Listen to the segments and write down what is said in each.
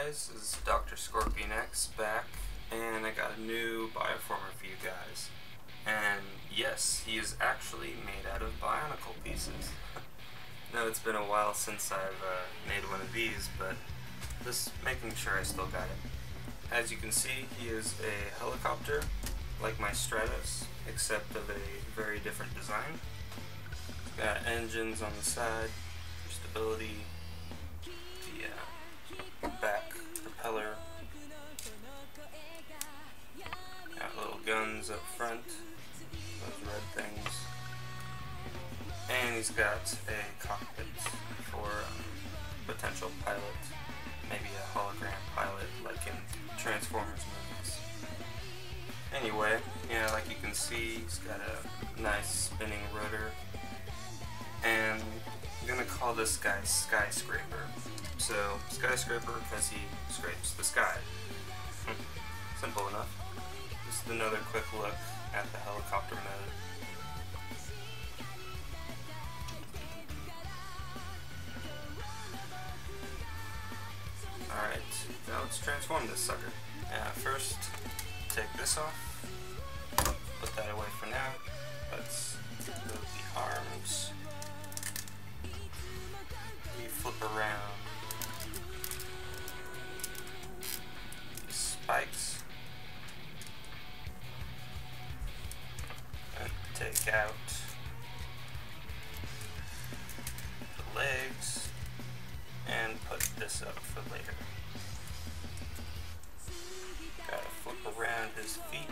guys, this is Dr. Scorpion X back, and I got a new Bioformer for you guys. And yes, he is actually made out of bionicle pieces. No, it's been a while since I've made one of these, but just making sure I still got it. As you can see, he is a helicopter, like my Stratos, except of a very different design. It's got engines on the side for stability, the back propeller, got little guns up front, those red things, and he's got a cockpit for potential pilot, maybe a hologram pilot like in Transformers movies. Anyway, yeah, like you can see, he's got a nice spinning rotor, and I'm gonna call this guy Skyscraper. So, Skyscraper because he scrapes the sky. Simple enough. Just another quick look at the helicopter mode. Alright, now let's transform this sucker. First, take this off. Put that away for now. Let's move the arms. We flip around these spikes and take out the legs and put this up for later. Gotta flip around his feet.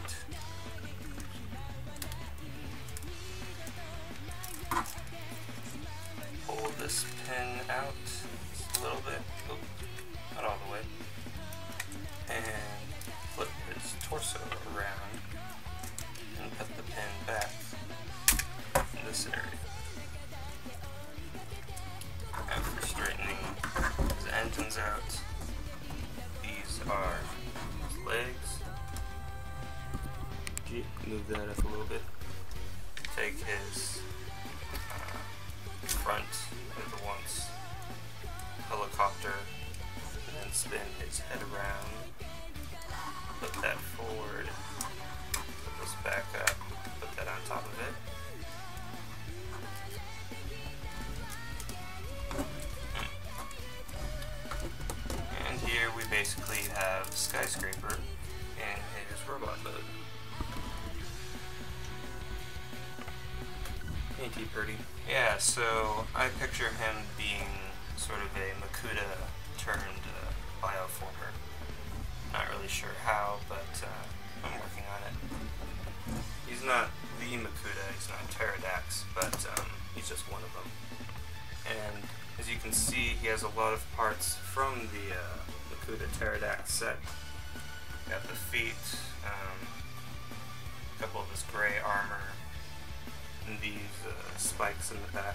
Pull this pin out just a little bit, not all the way, and flip his torso around and put the pin back in this area. After straightening his engines out, these are his legs. Move that up a little bit. Take his front of the once helicopter, and then spin his head around, put that forward, put this back up, put that on top of it. And here we basically have Skyscraper in his robot mode. Ain't he pretty? Yeah, so I picture him being sort of a makuta turned bioformer. Not really sure how, but I'm working on it. He's not the makuta, he's not Pterodax, but he's just one of them. And as you can see, he has a lot of parts from the makuta Pterodax set. Got the feet, a couple of his gray armor, and these spikes in the back.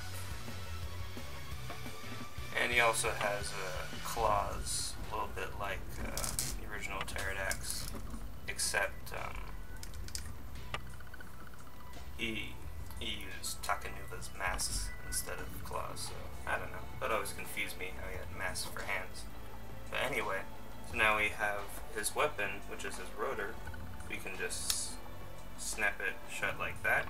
And he also has claws, a little bit like the original Pterodax, except he used Takanuva's masks instead of claws, so I don't know. That always confused me how he had masks for hands. But anyway, so now we have his weapon, which is his rotor. We can just snap it shut like that,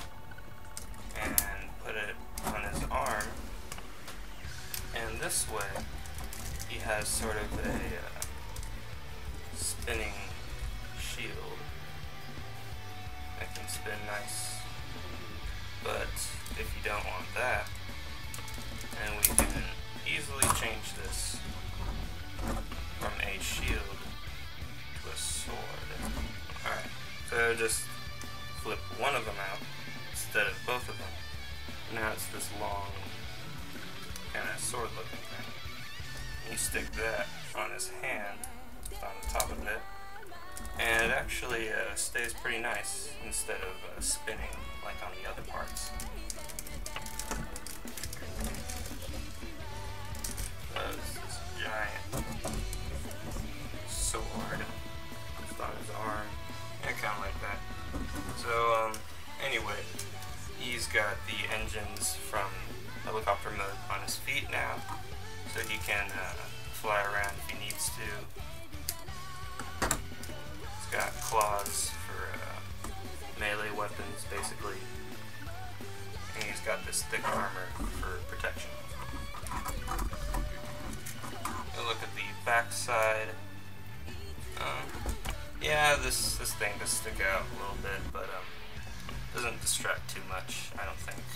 and put it on his arm, and this way he has sort of a spinning shield that can spin nice. But if you don't want that, then we can easily change this from a shield to a sword. Alright, so just flip one of them out instead of both of them. Now it's this long kind of sword looking thing. And you stick that on his hand, on the top of it, and it actually stays pretty nice instead of spinning like on the other parts. This giant sword just on his arm. Yeah, kind of like that. So, anyway, he's got the engines from helicopter mode on his feet now, so he can fly around if he needs to. He's got claws for melee weapons, basically. And he's got this thick armor for protection. And look at the back side. Yeah, this thing does stick out a little bit, but doesn't distract too much, I don't think.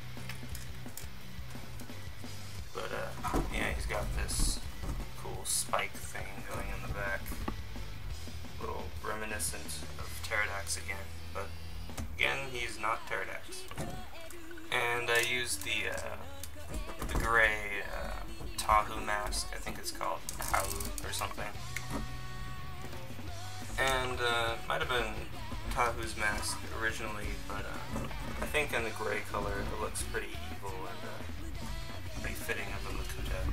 But yeah, he's got this cool spike thing going in the back. A little reminiscent of Pterodax again, but again, he's not Pterodax. And I used the gray Tahu mask, I think it's called Tahu or something. And might have been Tahu's mask originally, but I think in the gray color it looks pretty evil and pretty fitting of a makuta.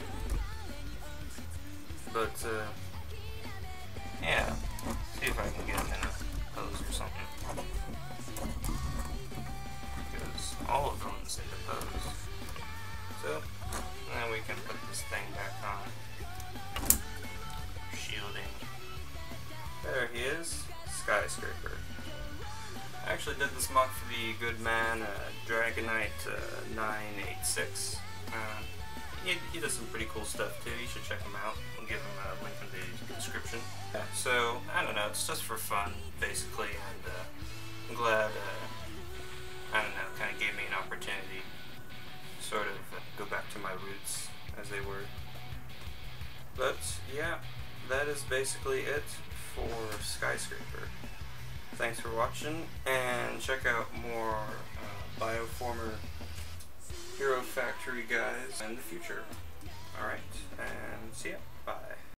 But yeah, see if I can get him in a pose or something. Because all of them seem to pose. So then we can put this thing back on. Shielding. There he is, Skyscraper. I actually did this mock for the good man, Dragonite 986. He does some pretty cool stuff too, you should check him out. I'll give him a link in the description. Yeah, so, I don't know, it's just for fun, basically, and I'm glad, I don't know, kind of gave me an opportunity to sort of go back to my roots as they were. But, yeah, that is basically it for Skyscraper. Thanks for watching, and check out more Bioformer Hero Factory guys in the future. Alright,